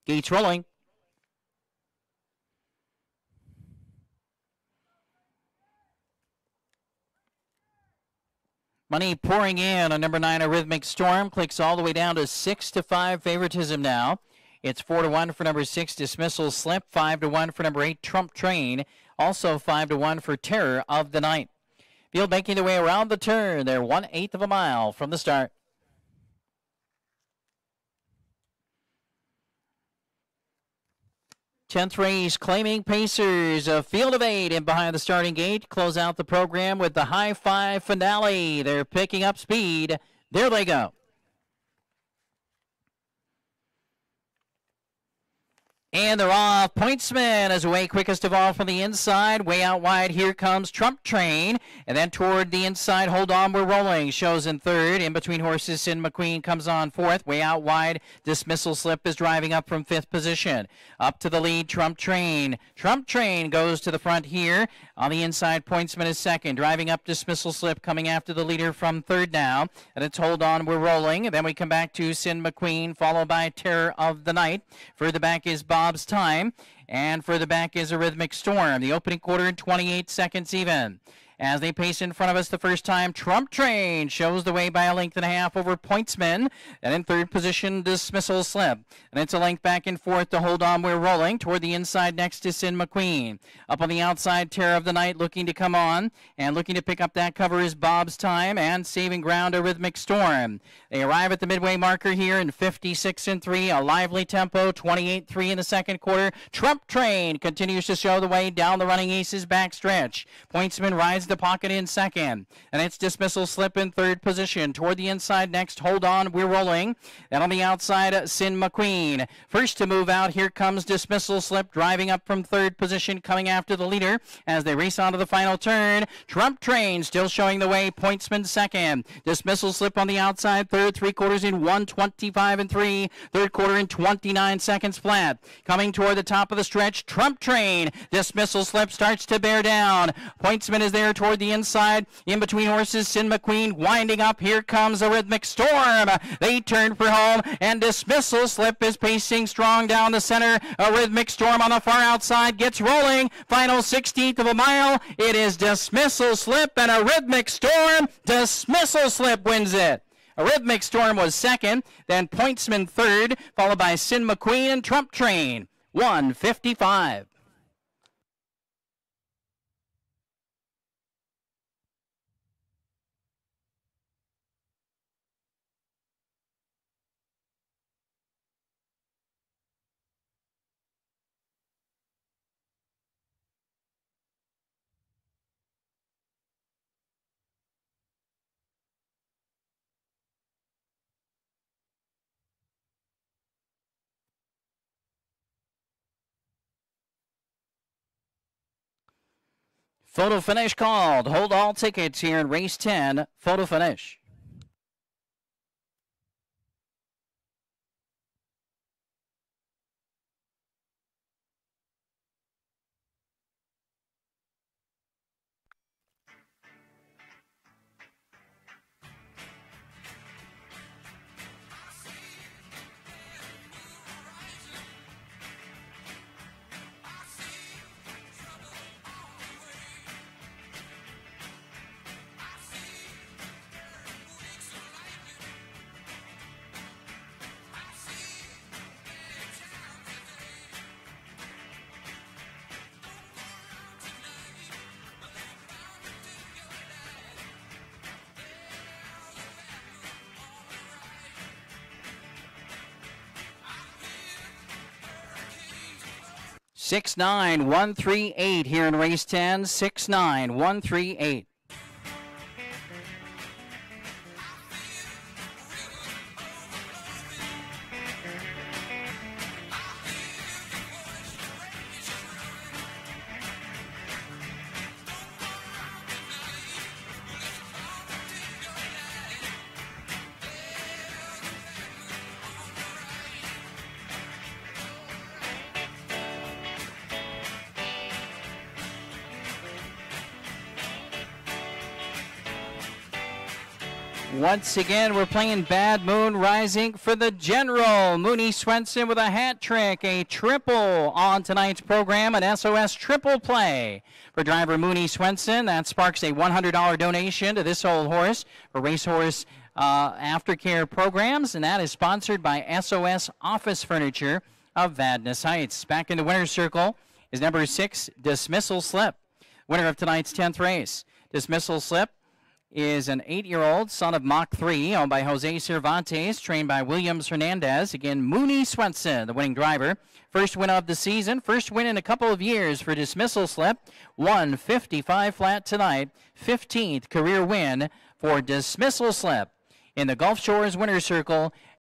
Gates rolling. Money pouring in on number 9, A Rhythmic Storm. Clicks all the way down to 6-5 favoritism now. It's 4-1 for number 6, Dismissal Slip. 5-1 for number 8, Trump Train. Also 5-1 for Terror of the Night. Field making their way around the turn. They're 1/8 of a mile from the start. 10th race, Claiming Pacers, a field of 8 in behind the starting gate. Close out the program with the High Five finale. They're picking up speed. There they go. And they're off. Pointsman is away quickest of all from the inside. Way out wide, here comes Trump Train. And then toward the inside, Hold On, We're Rolling. Shows in third. In between horses, Sin McQueen comes on fourth. Way out wide, Dismissal Slip is driving up from 5th position. Up to the lead, Trump Train. Trump Train goes to the front here. On the inside, Pointsman is second. Driving up, Dismissal Slip coming after the leader from third now. And it's Hold On, We're Rolling. And then we come back to Sin McQueen, followed by Terror of the Night. Further back is Bob's Time, and further back is A Rhythmic Storm. The opening quarter in 28 seconds even. As they pace in front of us the first time, Trump Train shows the way by a length and a half over Pointsman. And in third position, Dismissal Slip. And it's a length back and forth to Hold On, We're Rolling. Toward the inside next to Sin McQueen. Up on the outside, Terror of the Night looking to come on. And looking to pick up that cover is Bob's Time. And saving ground, A Rhythmic Storm. They arrive at the midway marker here in 56-3. A lively tempo, 28-3 in the second quarter. Trump Train continues to show the way down the Running Aces backstretch. Pointsman rides the pocket in second, and it's Dismissal Slip in third position. Toward the inside next, Hold On, We're Rolling. And on the outside, Sin McQueen. First to move out, here comes Dismissal Slip, driving up from third position, coming after the leader as they race onto the final turn. Trump Train still showing the way, Pointsman second. Dismissal Slip on the outside, third, 3/4 in 1:25-3. Third quarter in 29 seconds flat. Coming toward the top of the stretch, Trump Train. Dismissal Slip starts to bear down. Pointsman is there toward the inside. In between horses, Sin McQueen winding up. Here comes A Rhythmic Storm. They turn for home, and Dismissal Slip is pacing strong down the center. A Rhythmic Storm on the far outside gets rolling. Final 16th of a mile. It is Dismissal Slip and A Rhythmic Storm. Dismissal Slip wins it. A Rhythmic Storm was second, then Pointsman third, followed by Sin McQueen and Trump Train. 1:55. Photo finish called. Hold all tickets here in race 10. Photo finish. Six nine 138 here in race 10. 6-9 138. Once again, we're playing Bad Moon Rising for the General. Mooney Swenson with a hat trick, a triple on tonight's program, an SOS triple play. For driver Mooney Swenson, that sparks a $100 donation to this old horse for Racehorse Aftercare Programs, and that is sponsored by SOS Office Furniture of Vadnais Heights. Back in the winner's circle is number 6, Dismissal Slip. Winner of tonight's 10th race. Dismissal Slip is an 8-year-old son of Mach 3, owned by Jose Cervantes, trained by Williams Hernandez. Again, Mooney Swenson, the winning driver. First win of the season, first win in a couple of years for Dismissal Slip. 155 flat tonight, 15th career win for Dismissal Slip. In the Gulf Shores winner's circle,